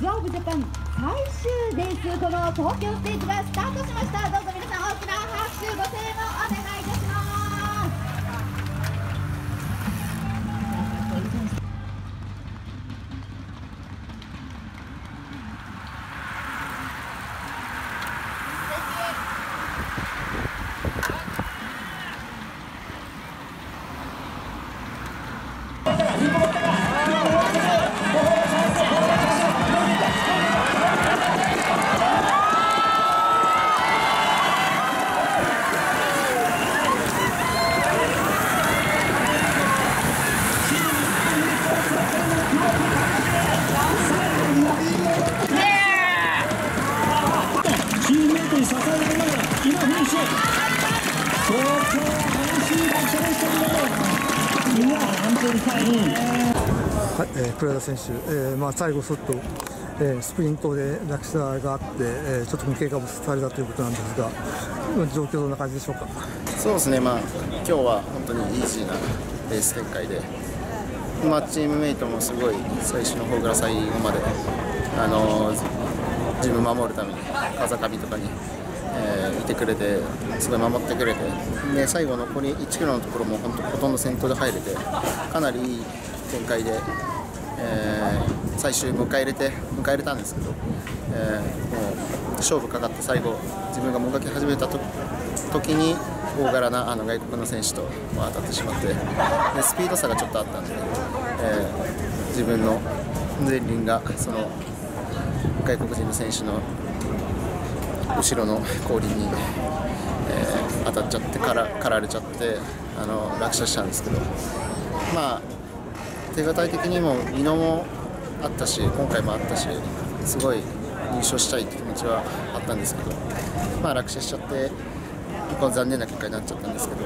ツアーオブジャパン最終レース、この東京ステージがスタートしました。どうぞ皆さん大きな拍手ご声援をお願いいたします。 はい、黒田選手、最後、ちょっと、スプリントで落車があって、ちょっと経過をされたということなんですが、状況どんな感じでしょうか。 そうですね、今日は本当にイージーなレース展開で、チームメイトもすごい最初の方から最後まで、自分を守るために風上とかに、いてくれて、すごい守ってくれて、で最後残り1キロのところも本当ほとんど先頭で入れて、かなりいい展開で、最終迎え入れたんですけど、もう勝負かかって最後自分がもがき始めた時に大柄な外国の選手と当たってしまって、でスピード差がちょっとあったんで、自分の前輪がその外国人の選手の後ろの後輪に、当たっちゃってかられちゃって落車したんですけど、手堅い的にも美濃もあったし今回もあったし、すごい優勝したいって気持ちはあったんですけど、落車しちゃって残念な結果になっちゃったんですけど、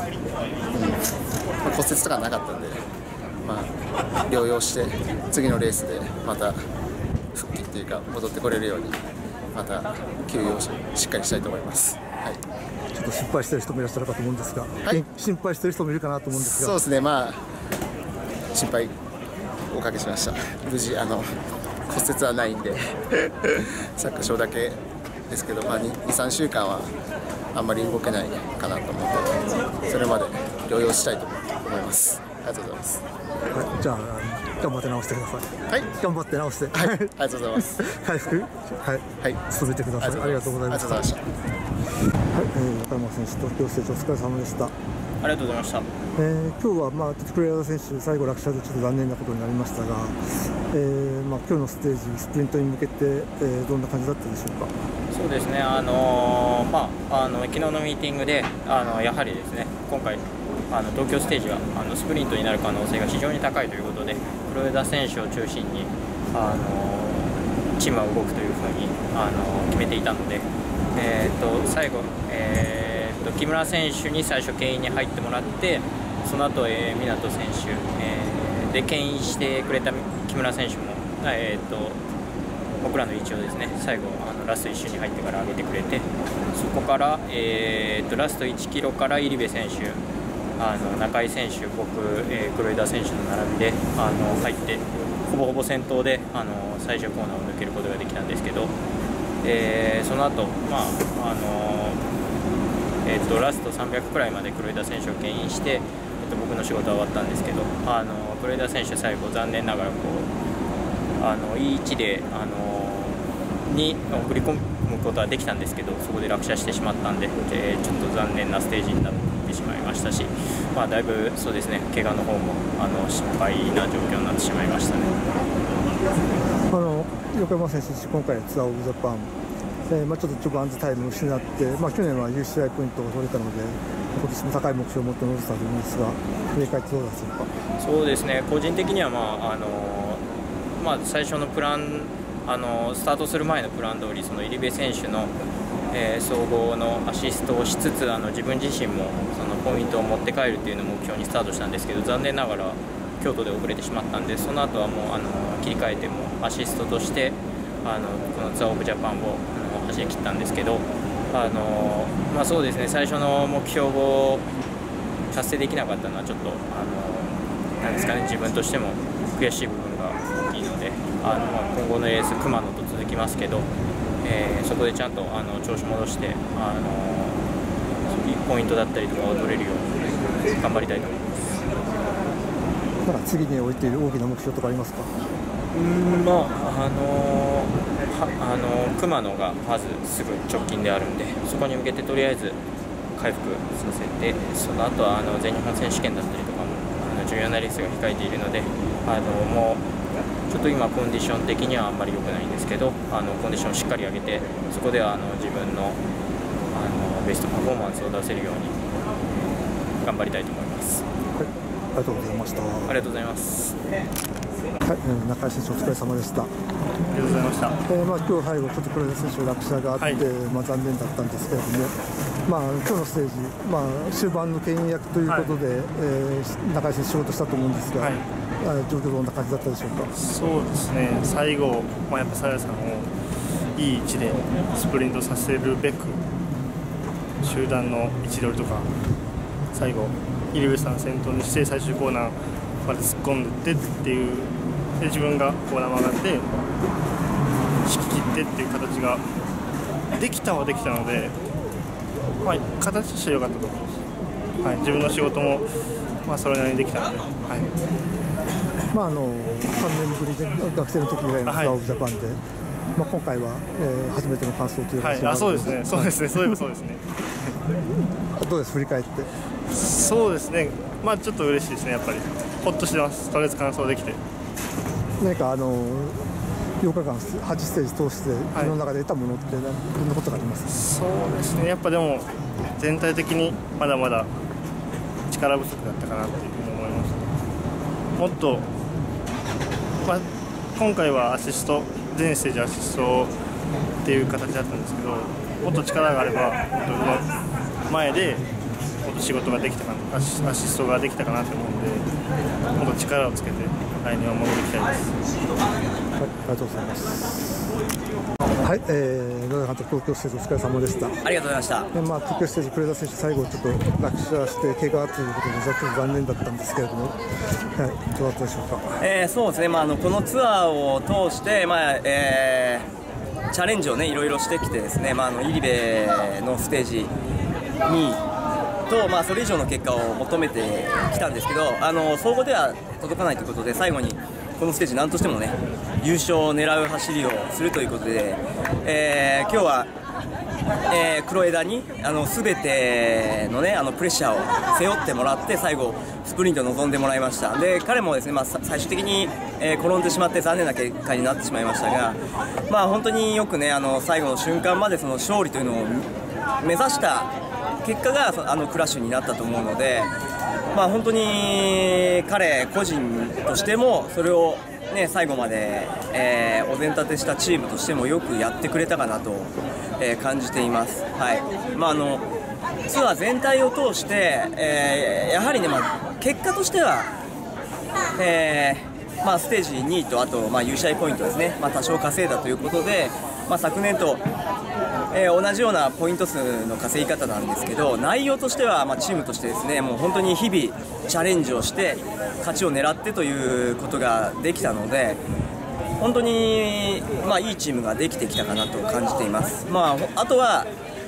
骨折とかなかったんで、療養して次のレースでまた復帰っていうか戻ってこれるようにまた休養をしっかりしたいと思います。はい、 ちょっと心配している人もいらっしゃるかと思うんですが、はい、心配している人もいるかなと思うんですが。 そうですね、心配おかけしました。無事骨折はないんで擦過傷だけですけど、2、3週間はあんまり動けないかなと思って、それまで療養したいと思います。ありがとうございます。 はい、じゃあ頑張って直してください。 はい、 頑張って直して。 はい、ありがとうございます。 回復、はい、続いてください。ありがとうございました。はい、中山選手、東京ステージお疲れ様でした。 ありがとうございました。 今日は黒田選手、最後落車でちょっと残念なことになりましたが、今日のステージ、スプリントに向けて、どんな感じだったでしょうか。 そうですね、昨日のミーティングで、やはりですね、今回、東京ステージはスプリントになる可能性が非常に高いということで、黒田選手を中心にチームは動くというふうに決めていたので、最後、木村選手に最初、牽引に入ってもらって、その後、湊選手、で牽引してくれた木村選手も、僕らの位置をですね最後ラスト1周に入ってから上げてくれて、そこから、ラスト1キロから入部選手、中井選手、僕、黒田選手の並びで入って、ほぼほぼ先頭で最終コーナーを抜けることができたんですけど、その後、ラスト300くらいまで黒田選手を牽引して、僕の仕事は終わったんですけど、黒田選手、最後、残念ながらいい位置で、に送り込むことはできたんですけど、そこで落車してしまったんで、ちょっと残念なステージになってしまいましたし、だいぶそうですね、怪我の方も心配な状況になってしまいましたね。 横山選手、今回ツアーオブジャパン、ちょっと序盤タイムを失って、去年は UCI ポイントを取れたので、今年も高い目標を持って臨んでたと思うんですが、振り返ってどうですか。 そうですね、個人的には、最初のプラン、スタートする前のプラン通り、その入部選手の、総合のアシストをしつつ、自分自身もそのポイントを持って帰るというのを目標にスタートしたんですけど、残念ながら京都で遅れてしまったんで、その後はもう切り替えてもアシストとしてこのツアーオブジャパンを走り切ったんですけど、そうですね、最初の目標を達成できなかったのはちょっとなんですかね、自分としても悔しい部分が大きいので。 今後のレース熊野と続きますけど、そこでちゃんと調子戻してポイントだったりとかを取れるように頑張りたいと思います。 なんか次に置いている大きな目標とかありますか？ 熊野がまずすぐ直近であるんで、そこに向けてとりあえず回復させて、その後は全日本選手権だったりとかも重要なレースが控えているので、もうちょっと今コンディション的にはあんまり良くないんですけど、コンディションをしっかり上げて、そこでは自分のベストパフォーマンスを出せるように頑張りたいと思います。 はい、ありがとうございました。 ありがとうございます。 はい、中井選手お疲れ様でした。 ありがとうございました。 今日最後ちょっと黒田選手落車があって、 はい、 残念だったんですけれども、今日のステージ、終盤の牽引役ということで、中井選手仕事したと思うんですが、状況どんな感じだったでしょうか？ そうですね、最後、やっぱ鞘さんをいい位置でスプリントさせるべく、集団の位置取りとか、最後、入部さん先頭にして最終コーナーまで突っ込んでってっていう、で自分がコーナー曲がって仕切ってっていう形ができたはできたので、形としては良かったと思います。自分の仕事もそれなりにできたので。 3年ぶりで学生の時以来のツアーオブジャパンで、今回は、初めての完走という形で、 そうですね、そうですね、そういえばそうですね。 どうです、振り返って？ そうですね、ちょっと嬉しいですね、やっぱり、ほっとしてます、とりあえず完走できて。 何か8日間、8ステージ通して、自分の中で得たものって、どんなことがありますか？ そうですね、やっぱでも、全体的にまだまだ力不足だったかなというふうに思いました。もっと、今回はアシスト、全ステージアシストっていう形だったんですけど、もっと力があれば、前でもっと仕事ができたかな、アシストができたかなと思うので、もっと力をつけて、来年は戻っていきたいです。 ありがとうございます。はい、野田監督、東京ステージお疲れ様でした。 ありがとうございました。 東京ステージ、黒田選手、最後ちょっと落車して怪我ということで、ちょっと残念だったんですけれども、どうだったでしょうか？ そうですね、このツアーを通して、チャレンジをね、いろいろしてきてですね、入部のステージ2位と、それ以上の結果を求めてきたんですけど、総合では届かないということで、最後にこのステージ、なんとしてもね、優勝を狙う走りをするということで、今日は、黒枝にすべての、ね、プレッシャーを背負ってもらって、最後、スプリントを臨んでもらいました。で彼もですね、最終的に、転んでしまって残念な結果になってしまいましたが、本当によくね、最後の瞬間までその勝利というのを目指した結果がクラッシュになったと思うので、本当に彼個人としてもそれを、最後まで、お膳立てしたチームとしてもよくやってくれたかなと、感じています。ツアー全体を通して、やはりね、結果としては、ステージ2位とあと、優勝ポイントですね、多少稼いだということで、昨年と同じようなポイント数の稼ぎ方なんですけど、内容としては、チームとしてですね、もう本当に日々チャレンジをして勝ちを狙ってということができたので、本当に、いいチームができてきたかなと感じています。あとは、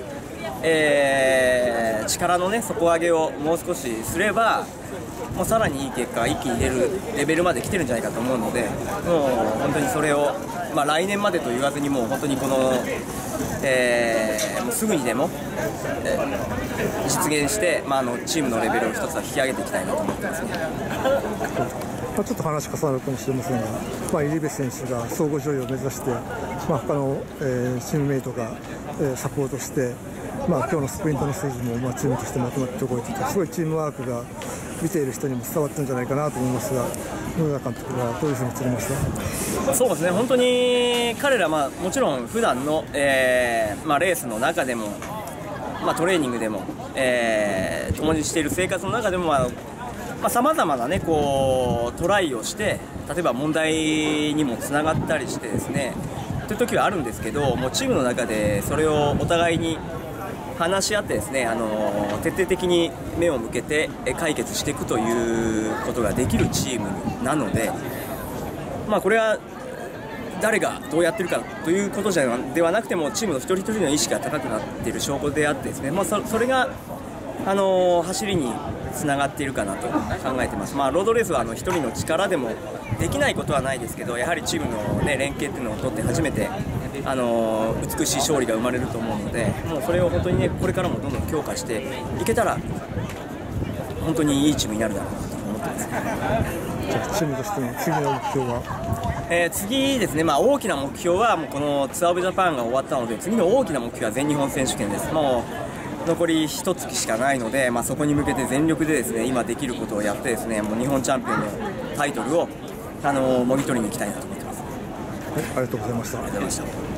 力の、底上げをもう少しすれば、もうさらにいい結果が一気に出るレベルまで来てるんじゃないかと思うので、もう本当にそれを、来年までと言わずに、もう本当にこの、もうすぐにでも、実現して、チームのレベルを一つは引き上げていきたいなと思ってますね。 ちょっと話重なるかもしれませんが、入部選手が総合上位を目指して、他の、チームメイトが、サポートして、今日のスプリントの数字も、チームとしてまとまって動いていて、すごいチームワークが見ている人にも伝わったんじゃないかなと思いますが、野田監督はどういうふうに映りました？ そうですね、本当に彼ら、もちろん普段の、レースの中でも、トレーニングでも、共にしている生活の中でも、さまざまな、トライをして、例えば問題にもつながったりしてですね、という時はあるんですけど、もうチームの中でそれをお互いに話し合ってですね、徹底的に目を向けて解決していくということができるチームなので、これは誰がどうやってるかということではなくてもチームの一人一人の意識が高くなっている証拠であってですね、それが、走りにつながっているかなと考えてます。ロードレースは一人の力でもできないことはないですけど、やはりチームの、連携っていうのを取って初めて、美しい勝利が生まれると思うので、もうそれを本当にね、これからもどんどん強化していけたら本当にいいチームになるだろうなと思ってます。 じゃあチームとしての次の目標は、 次ですね、大きな目標はもうこのツアーオブジャパンが終わったので、次の大きな目標は全日本選手権です。もう残り1月しかないので、そこに向けて全力でですね、今できることをやってですね、もう日本チャンピオンのタイトルをもぎ取りに行きたいなと思ってます。 ありがとうございました。 ありがとうございました。